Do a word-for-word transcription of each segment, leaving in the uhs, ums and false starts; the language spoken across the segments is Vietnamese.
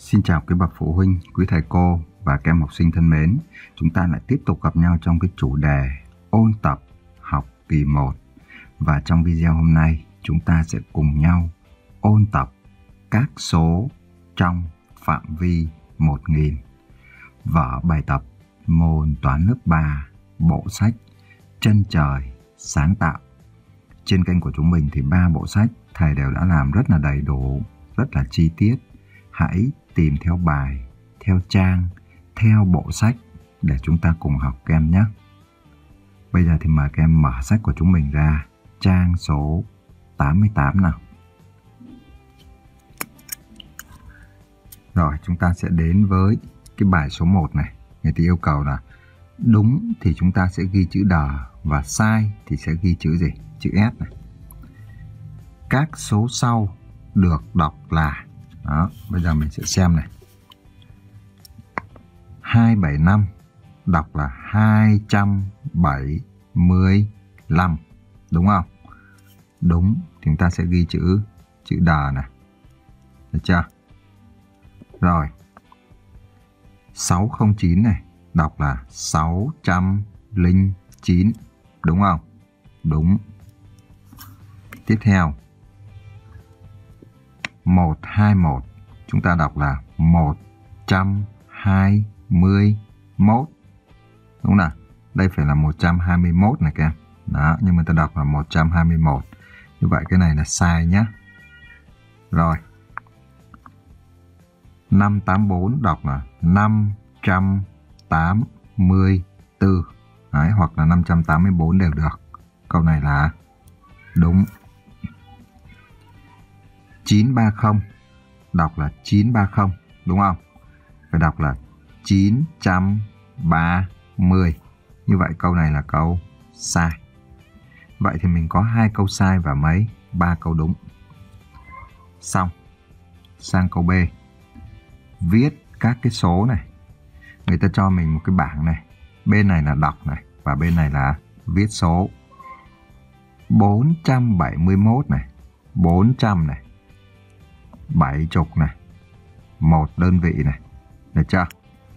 Xin chào quý bậc phụ huynh, quý thầy cô và các em học sinh thân mến. Chúng ta lại tiếp tục gặp nhau trong cái chủ đề ôn tập học kỳ một. Và trong video hôm nay, chúng ta sẽ cùng nhau ôn tập các số trong phạm vi một nghìn. Vở bài tập môn toán lớp ba, bộ sách Chân trời sáng tạo. Trên kênh của chúng mình thì ba bộ sách thầy đều đã làm rất là đầy đủ, rất là chi tiết. Hãy tìm theo bài, theo trang, theo bộ sách để chúng ta cùng học các em nhé. Bây giờ thì mời các em mở sách của chúng mình ra, trang số tám mươi tám nào. Rồi, chúng ta sẽ đến với cái bài số một này. Người ta yêu cầu là đúng thì chúng ta sẽ ghi chữ đờ và sai thì sẽ ghi chữ gì? Chữ S này. Các số sau được đọc là... Đó, bây giờ mình sẽ xem này. hai trăm bảy mươi lăm đọc là hai trăm bảy mươi lăm. Đúng không? Đúng, chúng ta sẽ ghi chữ chữ đờ này. Được chưa? Rồi. sáu không chín này đọc là sáu trăm lẻ chín. Đúng không? Đúng. Tiếp theo. một hai mốt chúng ta đọc là một trăm hai mươi mốt. Đúng nào? Đây phải là một trăm hai mươi mốt này các em. Đó, nhưng mà ta đọc là một trăm hai mươi mốt. Như vậy cái này là sai nhé. Rồi. năm tám bốn đọc là năm trăm tám mươi tư. Đấy, hoặc là năm trăm tám mươi bốn đều được. Câu này là đúng. chín ba không đọc là chín ba không, đúng không? Phải đọc là chín trăm ba mươi. Như vậy câu này là câu sai. Vậy thì mình có hai câu sai và mấy? ba câu đúng. Xong. Sang câu B. Viết các cái số này. Người ta cho mình một cái bảng này. Bên này là đọc này và bên này là viết số. bốn trăm bảy mươi mốt này, bốn trăm này, bảy chục này, một đơn vị này. Được chưa?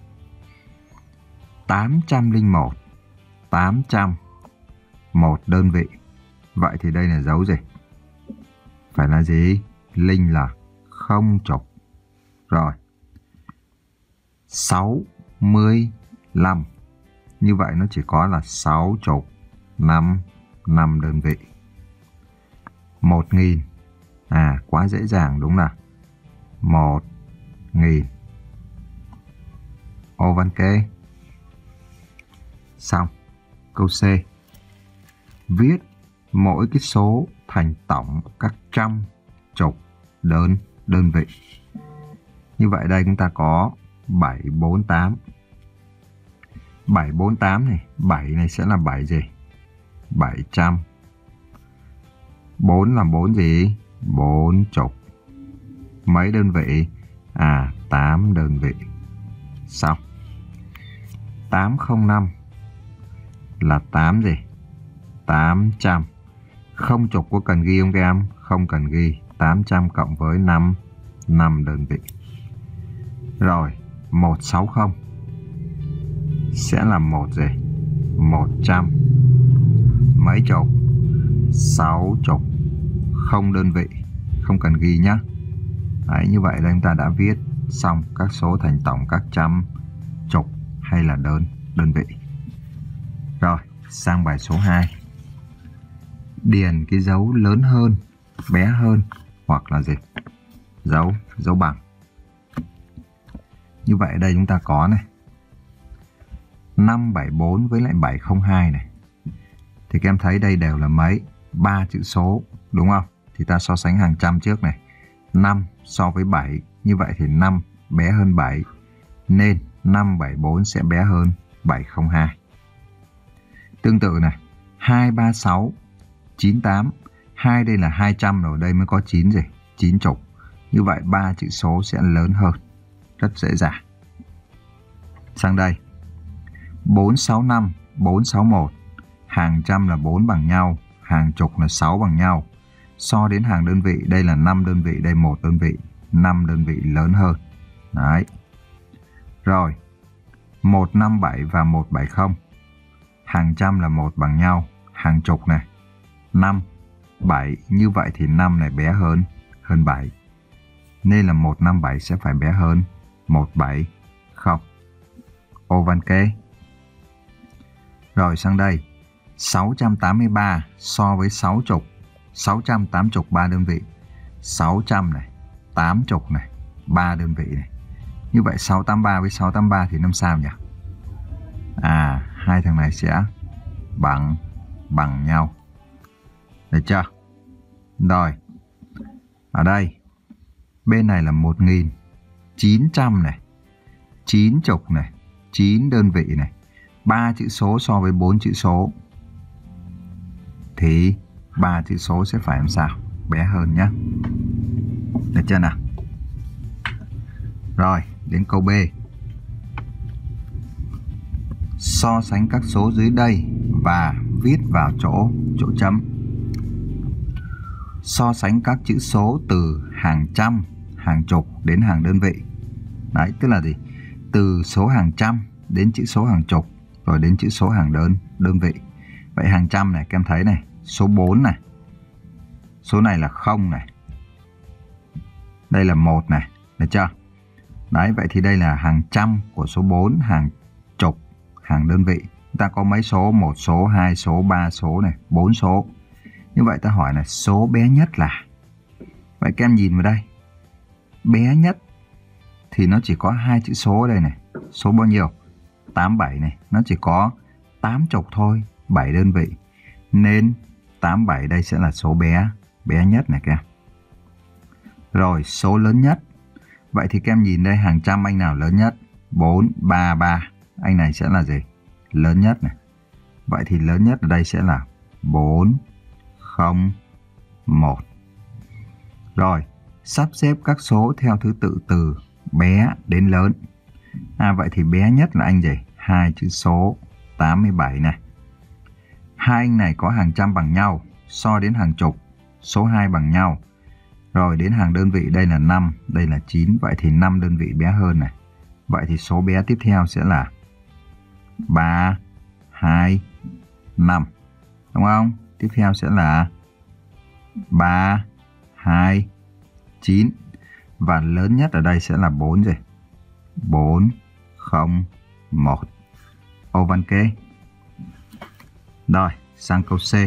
tám trăm lẻ một, tám trăm, một đơn vị. Vậy thì đây là dấu gì? Phải là gì? Linh là không chục. Rồi. sáu mươi lăm. Như vậy nó chỉ có là sáu chục, năm, năm đơn vị. một nghìn. À, quá dễ dàng đúng là một nghìn. Ô văn kê. Xong. Câu C. Viết mỗi cái số thành tổng các trăm, chục, đơn, đơn vị. Như vậy đây chúng ta có bảy bốn tám. bảy bốn tám này, bảy này sẽ là bảy gì? bảy trăm. bốn là bốn gì? bốn chục. Mấy đơn vị? À, tám đơn vị. Xong. tám không năm là tám gì? tám trăm. Không chục có cần ghi không các em? Không cần ghi. tám trăm cộng với năm, năm đơn vị. Rồi, một sáu không sẽ là một gì? một trăm. Mấy chục? sáu chục. Không đơn vị. Không cần ghi nhé. Đấy, như vậy là chúng ta đã viết xong các số thành tổng các trăm, chục hay là đơn, đơn vị. Rồi, sang bài số hai. Điền cái dấu lớn hơn, bé hơn hoặc là gì? Dấu, dấu bằng. Như vậy đây chúng ta có này. năm bảy bốn với lại bảy không hai này. Thì các em thấy đây đều là mấy? ba chữ số, đúng không? Thì ta so sánh hàng trăm trước này. năm so với bảy. Như vậy thì năm bé hơn bảy. Nên năm bảy bốn sẽ bé hơn bảy không hai. Tương tự này. hai ba sáu, chín tám. hai đây là hai trăm rồi. Đây mới có chín gì? chín chục. Như vậy ba chữ số sẽ lớn hơn. Rất dễ dàng. Sang đây. bốn sáu năm, bốn sáu một. Hàng trăm là bốn bằng nhau. Hàng chục là sáu bằng nhau. So đến hàng đơn vị, đây là năm đơn vị, đây một đơn vị. năm đơn vị lớn hơn. Đấy. Rồi, một năm bảy và một bảy không. Hàng trăm là một bằng nhau, hàng chục này, năm, bảy, như vậy thì năm này bé hơn hơn bảy. Nên là một năm bảy sẽ phải bé hơn một bảy không. Ô văn kế. Rồi sang đây, sáu trăm tám mươi ba so với sáu chục, sáu trăm tám mươi ba đơn vị. sáu trăm này, tám mươi này, ba đơn vị này. Như vậy sáu trăm tám mươi ba với sáu trăm tám mươi ba thì năm sao nhỉ? À, hai thằng này sẽ bằng bằng nhau. Được chưa? Rồi. Ở đây bên này là một nghìn chín trăm này, chín chục này, chín đơn vị này. ba chữ số so với bốn chữ số thì ba chữ số sẽ phải làm sao? Bé hơn nhá. Được chưa nào? Rồi, đến câu B. So sánh các số dưới đây và viết vào chỗ chỗ chấm. So sánh các chữ số từ hàng trăm, hàng chục đến hàng đơn vị. Đấy, tức là gì? Từ số hàng trăm đến chữ số hàng chục, rồi đến chữ số hàng đơn, đơn vị. Vậy hàng trăm này, các em thấy này, số bốn này. Số này là không này. Đây là một này, được chưa? Đấy, vậy thì đây là hàng trăm của số bốn, hàng chục, hàng đơn vị. Ta có mấy số? Một số, hai số, ba số này, bốn số. Như vậy ta hỏi là số bé nhất là. Vậy các em nhìn vào đây. Bé nhất thì nó chỉ có hai chữ số ở đây này. Số bao nhiêu? tám, bảy này. Nó chỉ có tám chục thôi, bảy đơn vị. Nên tám, bảy đây sẽ là số bé, bé nhất này các em. Rồi, số lớn nhất. Vậy thì các em nhìn đây, hàng trăm anh nào lớn nhất? bốn, ba, ba. Anh này sẽ là gì? Lớn nhất này. Vậy thì lớn nhất ở đây sẽ là bốn, không, một. Rồi, sắp xếp các số theo thứ tự từ bé đến lớn. À, vậy thì bé nhất là anh gì? Hai chữ số tám mươi bảy này. Hai anh này có hàng trăm bằng nhau, so đến hàng chục, số hai bằng nhau. Rồi đến hàng đơn vị, đây là năm, đây là chín, vậy thì năm đơn vị bé hơn này. Vậy thì số bé tiếp theo sẽ là ba, hai, năm. Đúng không? Tiếp theo sẽ là ba, hai, chín. Và lớn nhất ở đây sẽ là bốn rồi. bốn, không, một. Ô văn kế. Rồi, sang câu C.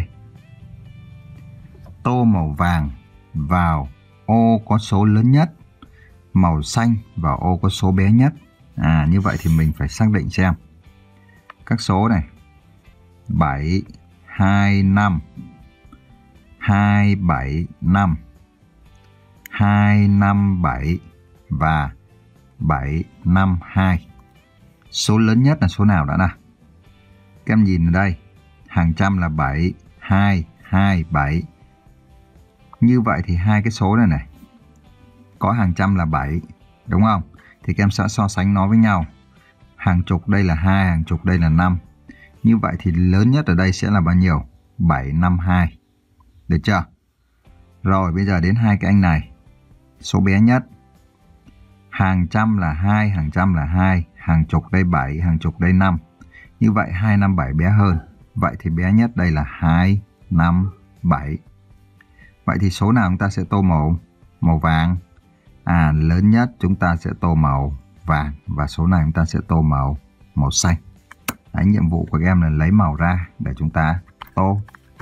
Tô màu vàng vào ô có số lớn nhất, màu xanh vào ô có số bé nhất. À, như vậy thì mình phải xác định xem các số này. bảy, hai, năm, hai, bảy, năm, hai, năm, bảy và bảy, năm, hai. Số lớn nhất là số nào đã nào? Các em nhìn ở đây, hàng trăm là bảy, hai, hai, bảy. Như vậy thì hai cái số này này, có hàng trăm là bảy, đúng không? Thì các em sẽ so sánh nó với nhau. Hàng chục đây là hai, hàng chục đây là năm. Như vậy thì lớn nhất ở đây sẽ là bao nhiêu? bảy, năm, hai. Được chưa? Rồi bây giờ đến hai cái anh này. Số bé nhất. Hàng trăm là hai, hàng trăm là hai, hàng chục đây bảy, hàng chục đây năm. Như vậy hai, năm, bảy bé hơn. Vậy thì bé nhất đây là hai, năm, bảy. Vậy thì số nào chúng ta sẽ tô màu màu vàng? À, lớn nhất chúng ta sẽ tô màu vàng và số này chúng ta sẽ tô màu màu xanh. Đấy, nhiệm vụ của các em là lấy màu ra để chúng ta tô.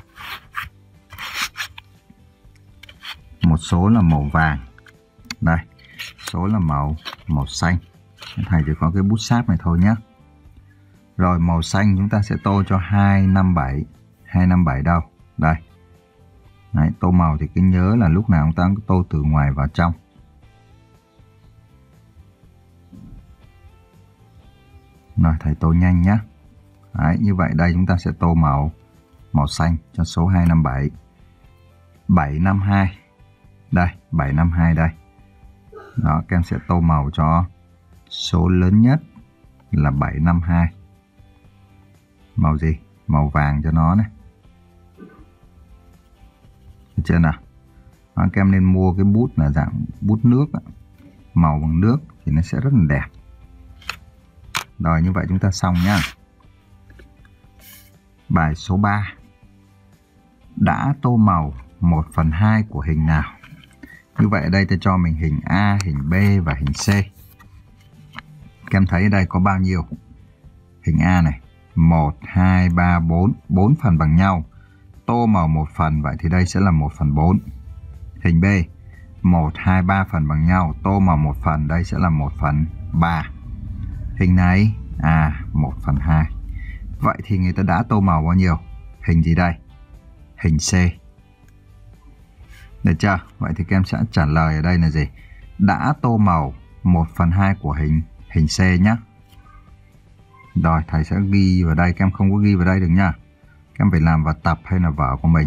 Một số là màu vàng. Đây, số là màu màu xanh. Thầy chỉ có cái bút sáp này thôi nhé. Rồi màu xanh chúng ta sẽ tô cho hai, năm, bảy. hai, năm, bảy đâu? Đây. Đấy, tô màu thì cứ nhớ là lúc nào chúng ta cũng tô từ ngoài vào trong. Rồi thầy tô nhanh nhé. Đấy, như vậy đây chúng ta sẽ tô màu màu xanh cho số hai, năm, bảy. bảy, năm, hai. Đây, bảy, năm, hai đây. Đó, các em sẽ tô màu cho số lớn nhất là bảy, năm, hai. Màu gì? Màu vàng cho nó này. Được chưa nào? Đó, các em nên mua cái bút là dạng bút nước, màu bằng nước. thì nó sẽ rất là đẹp. Rồi như vậy chúng ta xong nhá. Bài số ba. Đã tô màu một phần hai của hình nào? Như vậy ở đây ta cho mình hình A, hình B và hình C. Các em thấy ở đây có bao nhiêu? Hình A này, một, hai, ba, bốn, bốn phần bằng nhau. Tô màu một phần, vậy thì đây sẽ là một phần bốn. Hình B, một, hai, ba phần bằng nhau. Tô màu một phần, đây sẽ là một phần ba. Hình này, à, một phần hai. Vậy thì người ta đã tô màu bao nhiêu? Hình gì đây? Hình C. Được chưa? Vậy thì các em sẽ trả lời ở đây là gì? Đã tô màu một phần hai của hình hình C nhé. Rồi thầy sẽ ghi vào đây, các em không có ghi vào đây được nha. Các em phải làm vào tập hay là vở của mình.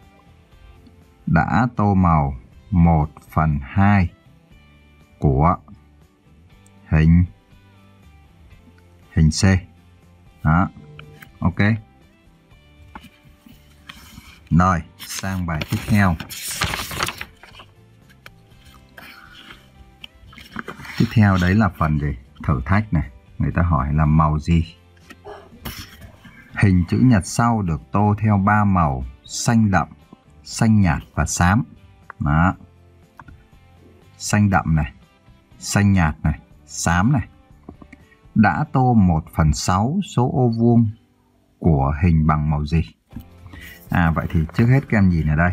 Đã tô màu một phần hai của hình hình C. Đó. Ok. Rồi, sang bài tiếp theo. Tiếp theo đấy là phần gì? Thử thách này. Người ta hỏi là màu gì? Hình chữ nhật sau được tô theo ba màu xanh đậm, xanh nhạt và xám. Đó. Xanh đậm này, xanh nhạt này, xám này. Đã tô một phần sáu số ô vuông của hình bằng màu gì? À vậy thì trước hết các em nhìn ở đây.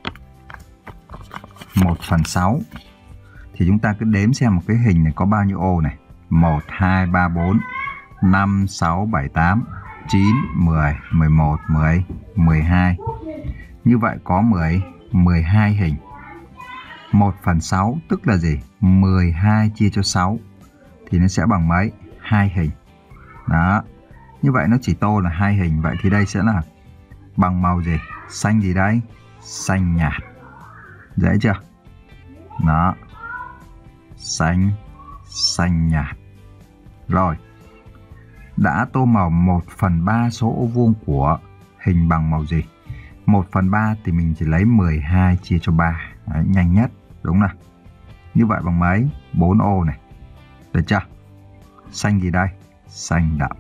một phần sáu. Thì chúng ta cứ đếm xem một cái hình này có bao nhiêu ô này. một, hai, ba, bốn, năm, sáu, bảy, tám, chín, mười, mười một, mười, mười hai. Như vậy có mười, mười hai hình. một phần sáu tức là gì? mười hai chia cho sáu. Thì nó sẽ bằng mấy? hai hình. Đó. Như vậy nó chỉ tô là hai hình. Vậy thì đây sẽ là bằng màu gì? Xanh gì đây? Xanh nhạt. Dễ chưa? Đó. Xanh, xanh nhạt. Rồi. Đã tô màu một phần ba số ô vuông của hình bằng màu gì? một phần ba thì mình chỉ lấy mười hai chia cho ba. Đấy, nhanh nhất. Đúng nào? Như vậy bằng mấy? bốn ô này. Được chưa? Xanh gì đây? Xanh đậm.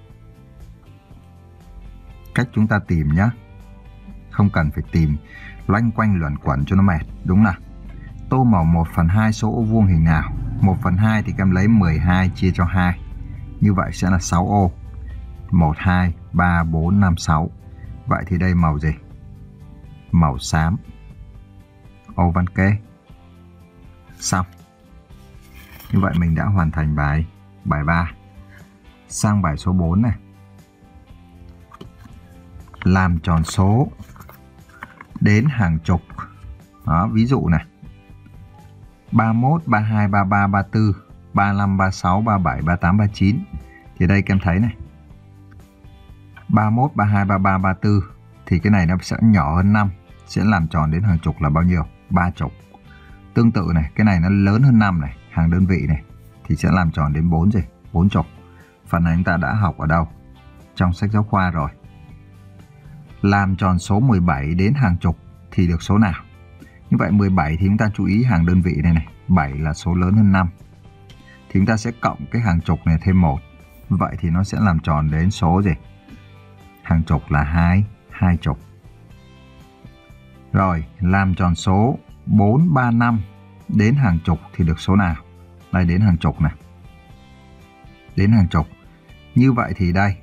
Cách chúng ta tìm nhé. Không cần phải tìm loanh quanh luẩn quẩn cho nó mệt. Đúng nào? Tô màu một phần hai số ô vuông hình nào? một phần hai thì các em lấy mười hai chia cho hai. Như vậy sẽ là sáu ô. một, hai, ba, bốn, năm, sáu. Vậy thì đây màu gì? Màu xám. Ô văn kê. Xong. Như vậy mình đã hoàn thành bài bài ba. Sang bài số bốn này. Làm tròn số đến hàng chục. Đó, ví dụ này. ba mươi mốt, ba mươi hai, ba mươi ba, ba mươi tư, ba mươi lăm, ba mươi sáu, ba mươi bảy, ba mươi tám, ba mươi chín. Thì đây các em thấy này. ba mươi mốt, ba mươi hai, ba mươi ba, ba mươi tư. Thì cái này nó sẽ nhỏ hơn năm. Sẽ làm tròn đến hàng chục là bao nhiêu? ba chục. Tương tự này, cái này nó lớn hơn năm này, hàng đơn vị này. Thì sẽ làm tròn đến bốn gì? bốn chục. Phần này chúng ta đã học ở đâu? Trong sách giáo khoa rồi. Làm tròn số mười bảy đến hàng chục thì được số nào? Như vậy mười bảy thì chúng ta chú ý hàng đơn vị này này. bảy là số lớn hơn năm. Thì chúng ta sẽ cộng cái hàng chục này thêm một. Vậy thì nó sẽ làm tròn đến số gì? Hàng chục là hai, hai chục. Rồi, làm tròn số bốn, ba, năm đến hàng chục thì được số nào? Đây đến hàng chục này. Đến hàng chục. Như vậy thì đây.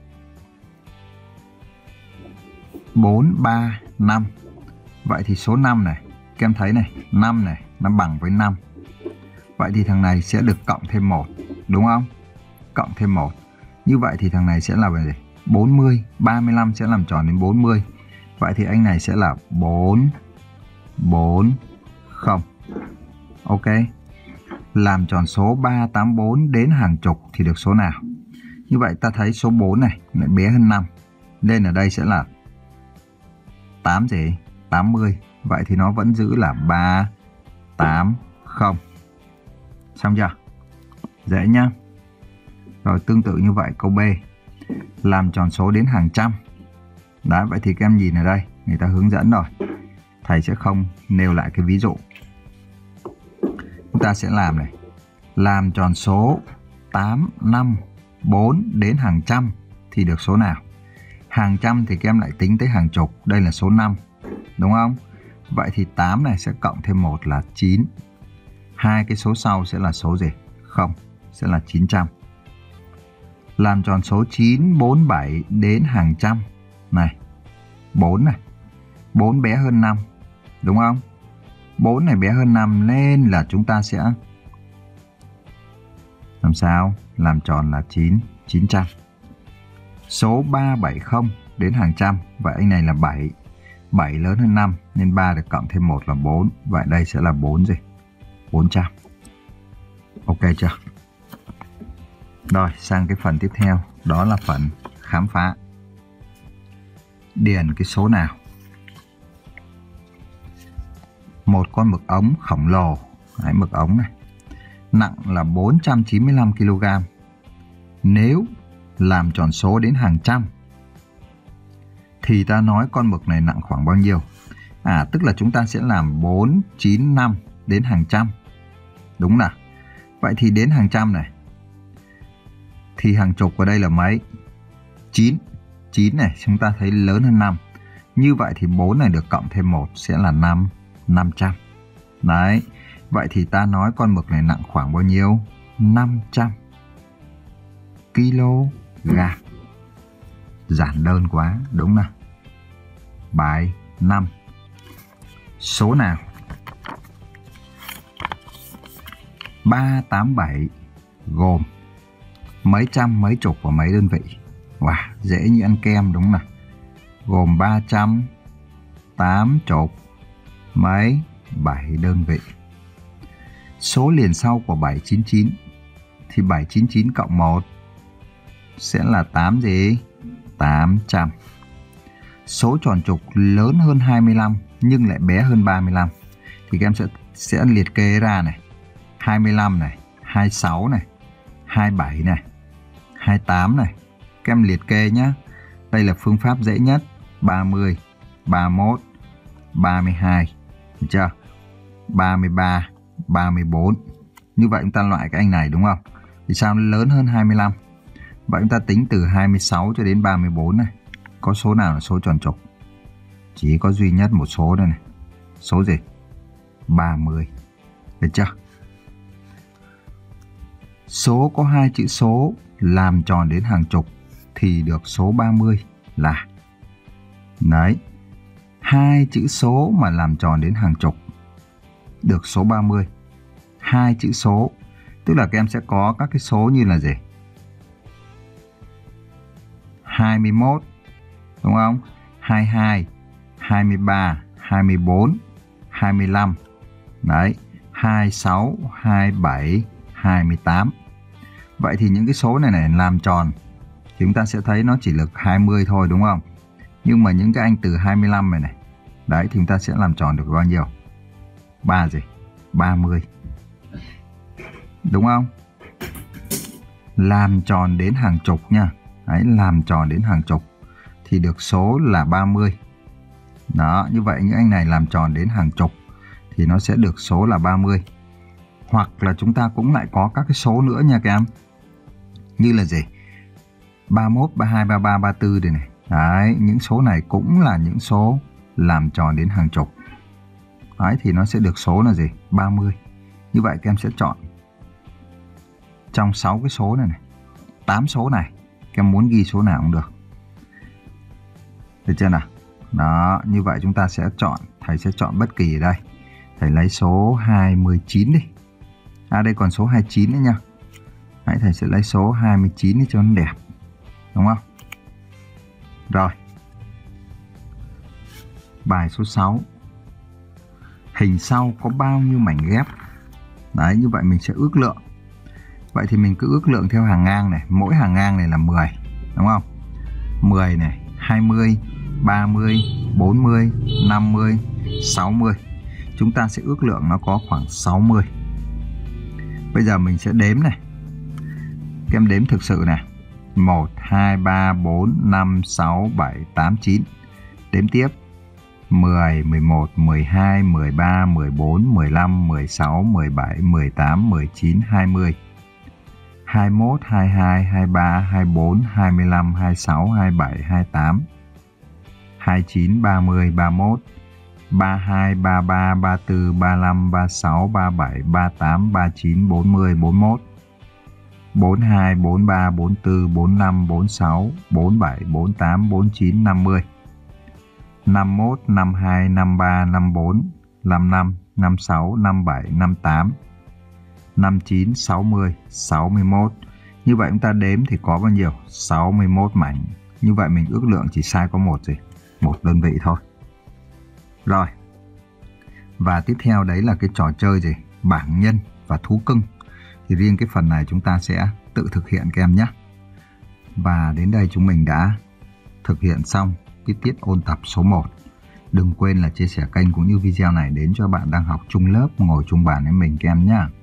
bốn, ba, năm. Vậy thì số năm này. Các em thấy này. năm này. Nó bằng với năm. Vậy thì thằng này sẽ được cộng thêm một. Đúng không? Cộng thêm một. Như vậy thì thằng này sẽ là gì? bốn mươi. ba mươi lăm sẽ làm tròn đến bốn mươi. Vậy thì anh này sẽ là bốn, bốn, không. Ok. Làm tròn số ba, tám, bốn đến hàng chục thì được số nào? Như vậy ta thấy số bốn này lại bé hơn năm. Nên ở đây sẽ là tám gì? tám mươi. Vậy thì nó vẫn giữ là ba, tám, không. Xong chưa? Dễ nhá. Rồi tương tự như vậy câu B. Làm tròn số đến hàng trăm. Đấy, vậy thì các em nhìn ở đây. Người ta hướng dẫn rồi. Thầy sẽ không nêu lại cái ví dụ. Chúng ta sẽ làm này. làm tròn số tám, năm, bốn đến hàng trăm thì được số nào? Hàng trăm thì các em lại tính tới hàng chục, đây là số năm, đúng không? Vậy thì tám này sẽ cộng thêm một là chín. Hai cái số sau sẽ là số gì? Không, sẽ là chín trăm. Làm tròn số chín, bốn, bảy đến hàng trăm. Này, bốn này. bốn bé hơn năm, đúng không? bốn này bé hơn năm nên là chúng ta sẽ làm sao? Làm tròn là chín, chín trăm. Số ba, bảy, không đến hàng trăm. Vậy anh này là bảy. bảy lớn hơn năm nên ba được cộng thêm một là bốn. Vậy đây sẽ là bốn gì? bốn trăm. Ok chưa? Rồi, sang cái phần tiếp theo. Đó là phần khám phá. Điền cái số nào? Một con mực ống khổng lồ. Đấy, mực ống này. Nặng là bốn trăm chín mươi lăm ki lô gam. Nếu làm tròn số đến hàng trăm thì ta nói con mực này nặng khoảng bao nhiêu? À, tức là chúng ta sẽ làm bốn, chín, năm đến hàng trăm. Đúng nào? Vậy thì đến hàng trăm này. Thì hàng chục ở đây là mấy? chín. chín này chúng ta thấy lớn hơn năm. Như vậy thì bốn này được cộng thêm một sẽ là năm, năm trăm. Đấy. Vậy thì ta nói con mực này nặng khoảng bao nhiêu? năm trăm ki lô gam. Giản đơn quá, đúng nào? Bài năm. Số nào? ba, tám, bảy gồm mấy trăm, mấy chục và mấy đơn vị? Wow, dễ như ăn kem đúng không nào? Gồm ba trăm, tám chục, mấy, bảy đơn vị. Số liền sau của bảy chín chín thì bảy chín chín cộng một sẽ là tám gì? tám trăm. Số tròn trục lớn hơn hai mươi lăm nhưng lại bé hơn ba mươi lăm thì các em sẽ sẽ liệt kê ra này. hai mươi lăm này, hai mươi sáu này, hai mươi bảy này, hai mươi tám này. Các em liệt kê nhé. Đây là phương pháp dễ nhất. ba mươi, ba mươi mốt, ba mươi hai. Được chưa? ba mươi ba, ba mươi bốn. Như vậy chúng ta loại cái anh này đúng không? Thì sao nó lớn hơn hai mươi lăm? Vậy chúng ta tính từ hai mươi sáu cho đến ba mươi bốn này. Có số nào là số tròn trục? Chỉ có duy nhất một số đây này. Số gì? ba mươi. Được chưa? Số có hai chữ số làm tròn đến hàng chục thì được số ba mươi là. Đấy. Hai chữ số mà làm tròn đến hàng chục được số ba mươi. Hai chữ số. Tức là các em sẽ có các cái số như là gì? hai mươi mốt. Đúng không? hai mươi hai, hai mươi ba, hai mươi bốn, hai mươi lăm. Đấy. hai mươi sáu, hai mươi bảy, hai mươi tám. Vậy thì những cái số này này làm tròn thì chúng ta sẽ thấy nó chỉ được hai mươi thôi đúng không? Nhưng mà những cái anh từ hai mươi lăm này này. Đấy thì chúng ta sẽ làm tròn được bao nhiêu? ba gì? ba mươi. Đúng không? Làm tròn đến hàng chục nha. Đấy, làm tròn đến hàng chục thì được số là ba mươi. Đó, như vậy những anh này làm tròn đến hàng chục thì nó sẽ được số là ba mươi. Hoặc là chúng ta cũng lại có các cái số nữa nha các em. Như là gì? ba mươi mốt, ba mươi hai, ba mươi ba, ba mươi tư đây này. Đấy, những số này cũng là những số làm tròn đến hàng chục. Đấy, thì nó sẽ được số là gì? ba mươi. Như vậy các em sẽ chọn trong sáu cái số này này, tám số này, các em muốn ghi số nào cũng được. Được chưa nào? Đó, như vậy chúng ta sẽ chọn, thầy sẽ chọn bất kỳ ở đây. Thầy lấy số hai mươi chín đi. À đây còn số hai mươi chín nữa nha. Đấy, thầy sẽ lấy số hai mươi chín đi cho nó đẹp. Đúng không? Rồi. Bài số sáu. Hình sau có bao nhiêu mảnh ghép? Đấy, như vậy mình sẽ ước lượng. Vậy thì mình cứ ước lượng theo hàng ngang này. Mỗi hàng ngang này là mười. Đúng không? mười này, hai mươi, ba mươi, bốn mươi, năm mươi, sáu mươi. Chúng ta sẽ ước lượng nó có khoảng sáu mươi. Bây giờ mình sẽ đếm này. Các em đếm thực sự này. một, hai, ba, bốn, năm, sáu, bảy, tám, chín. Đếm tiếp. mười, mười một, mười hai, mười ba, mười bốn, mười lăm, mười sáu, mười bảy, mười tám, mười chín, hai mươi, hai mươi mốt, hai mươi hai, hai mươi ba, hai mươi bốn, hai mươi lăm, hai mươi sáu, hai mươi bảy, hai mươi tám, hai mươi chín, ba mươi, ba mươi mốt, ba mươi hai, ba mươi ba, ba mươi tư, ba mươi lăm, ba mươi sáu, ba mươi bảy, ba mươi tám, ba mươi chín, bốn mươi, bốn mươi mốt, bốn mươi hai, bốn mươi ba, bốn mươi tư, bốn mươi lăm, bốn mươi sáu, bốn mươi bảy, bốn mươi tám, bốn mươi chín, năm mươi, năm mươi mốt, năm mươi hai, năm mươi ba, năm mươi bốn, năm mươi lăm, năm mươi sáu, năm mươi bảy, năm mươi tám, năm mươi chín, sáu mươi, sáu mươi mốt. Như vậy chúng ta đếm thì có bao nhiêu? sáu mươi mốt mảnh. Như vậy mình ước lượng chỉ sai có một gì? Một đơn vị thôi. Rồi. Và tiếp theo đấy là cái trò chơi gì? Bảng nhân và thú cưng. Thì riêng cái phần này chúng ta sẽ tự thực hiện các em nhé. Và đến đây chúng mình đã thực hiện xong cái tiết ôn tập số một. Đừng quên là chia sẻ kênh cũng như video này đến cho bạn đang học chung lớp, ngồi chung bàn với mình các em nhé.